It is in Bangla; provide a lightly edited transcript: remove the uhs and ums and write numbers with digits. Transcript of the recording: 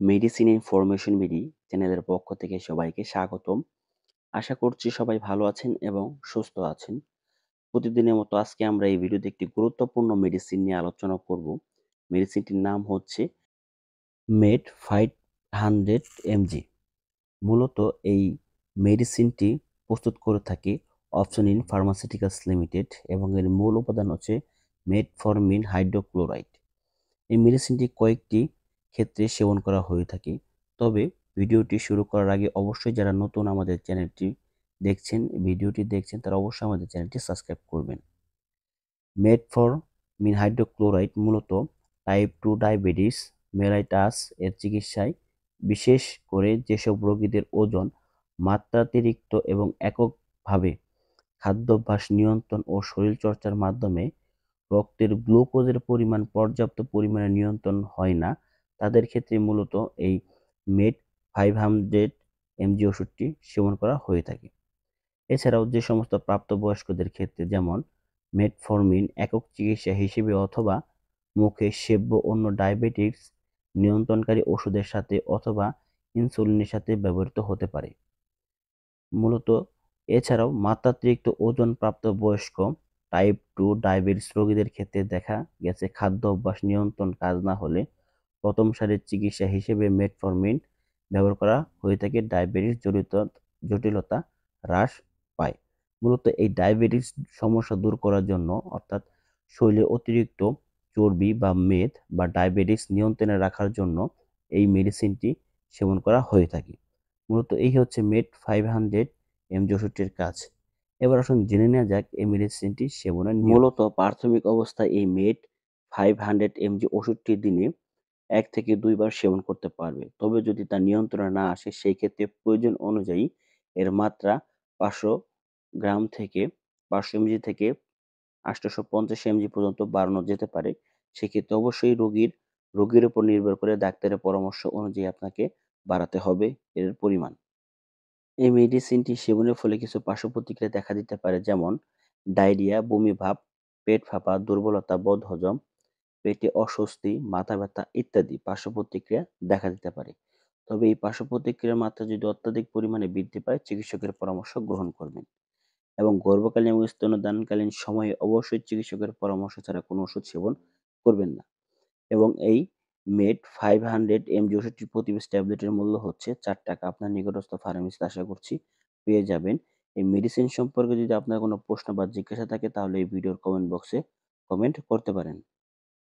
মেডিসিন ইনফরমেশন বিডি চ্যানেলের পক্ষ থেকে সবাইকে স্বাগতম। আশা করছি সবাই ভালো আছেন এবং সুস্থ আছেন। প্রতিদিনের মতো আজকে আমরা এই ভিডিওতে একটি গুরুত্বপূর্ণ মেডিসিন নিয়ে আলোচনা করব। মেডিসিনটির নাম হচ্ছে মেড 500 এমজি। মূলত এই মেডিসিনটি প্রস্তুত করে থাকে অপশনিন ফার্মাসিউটিক্যালস লিমিটেড এবং এর মূল উপাদান হচ্ছে মেটফরমিন হাইড্রোক্লোরাইড। এই মেডিসিনটি কয়েকটি ক্ষেত্রে সেবন করা হয়ে থাকে। তবে ভিডিওটি শুরু করার আগে অবশ্যই যারা নতুন আমাদের ভিডিওটি দেখছেন তারা অবশ্যই আমাদের চ্যানেলটি সাবস্ক্রাইব করবেন। মেটফরমিন হাইড্রোক্লোরাইড মূলত টাইপ 2 ডায়াবেটিস মেলাইটাস এর চিকিৎসায়, বিশেষ করে যেসব রোগীদের ওজন মাত্রাতিরিক্ত এবং এককভাবে খাদ্যাভ্যাস নিয়ন্ত্রণ ও শরীরচর্চার মাধ্যমে রক্তের গ্লুকোজের পরিমাণ পর্যাপ্ত পরিমাণে নিয়ন্ত্রণ হয় না, তাদের ক্ষেত্রে মূলত এই মেড 500 এমজি ওষুধটি সেবন করা হয়ে থাকে। এছাড়াও যে সমস্ত প্রাপ্তবয়স্কদের ক্ষেত্রে যেমন মেটফরমিন একক চিকিৎসা হিসেবে অথবা মুখে সেব্য অন্য ডায়াবেটিস নিয়ন্ত্রণকারী ওষুধের সাথে অথবা ইনসুলিনের সাথে ব্যবহৃত হতে পারে। মূলত এছাড়াও মাত্রাতিরিক্ত ওজন প্রাপ্তবয়স্ক টাইপ 2 ডায়াবেটিস রোগীদের ক্ষেত্রে দেখা গেছে খাদ্য অভ্যাস নিয়ন্ত্রণ কাজ না হলে প্রথম সারির চিকিৎসা হিসেবে মেটফরমিন ব্যবহার করা হয়ে থাকে ডায়াবেটিস জটিলতা হ্রাস পায়। মূলত এই ডায়াবেটিস সমস্যা দূর করার জন্য, অর্থাৎ শরীরে অতিরিক্ত চর্বি বা মেদ বা ডায়াবেটিস নিয়ন্ত্রণে রাখার জন্য এই মেডিসিনটি সেবন করা হয়ে থাকে। মূলত এই হচ্ছে মেড 500 এমজি ওষুধটির কাজ। এবার আসুন জেনে নেওয়া যাক এই মেডিসিনটি সেবনের নিয়ম। মূলত প্রাথমিক অবস্থায় এই মেড 500 এমজি ওষুধটি দিনে 1 থেকে 2 বার সেবন করতে পারবে। তবে যদি তা নিয়ন্ত্রণে না আসে সেই ক্ষেত্রে প্রয়োজন অনুযায়ী এর মাত্রা 500 গ্রাম থেকে 500 এমজি থেকে 850 এমজি পর্যন্ত বাড়ানো যেতে পারে। সেক্ষেত্রে অবশ্যই রোগীর উপর নির্ভর করে ডাক্তারের পরামর্শ অনুযায়ী আপনাকে বাড়াতে হবে এর পরিমাণ। এই মেডিসিনটি সেবনের ফলে কিছু পার্শ্বপ্রতিক্রিয়া দেখা দিতে পারে, যেমন ডায়রিয়া, বমি ভাব, পেট ফাঁপা, দুর্বলতা, বদহজম, পেটে অস্বস্তি, মাথা ব্যথা ইত্যাদি পার্শ্বপ্রতিক্রিয়া দেখা দিতে পারে। তবে এই পার্শ্বপ্রতিক্রিয়ার মাত্রা যদি অত্যাধিক পরিমাণে বৃদ্ধি পায় চিকিৎসকের পরামর্শ গ্রহণ করবেন এবং গর্ভকালীন এবং স্তন্যদানকালীন সময়ে অবশ্যই চিকিৎসকের পরামর্শ ছাড়া কোনো ওষুধ সেবন করবেন না। এবং এই মেড 500 এমজি ওষুধটির প্রতি পিস ট্যাবলেটের মূল্য হচ্ছে ৳4। আপনার নিকটস্থ ফার্মেসিতে আশা করছি পেয়ে যাবেন। এই মেডিসিন সম্পর্কে যদি আপনার কোনো প্রশ্ন বা জিজ্ঞাসা থাকে তাহলে এই ভিডিওর কমেন্ট বক্সে কমেন্ট করতে পারেন।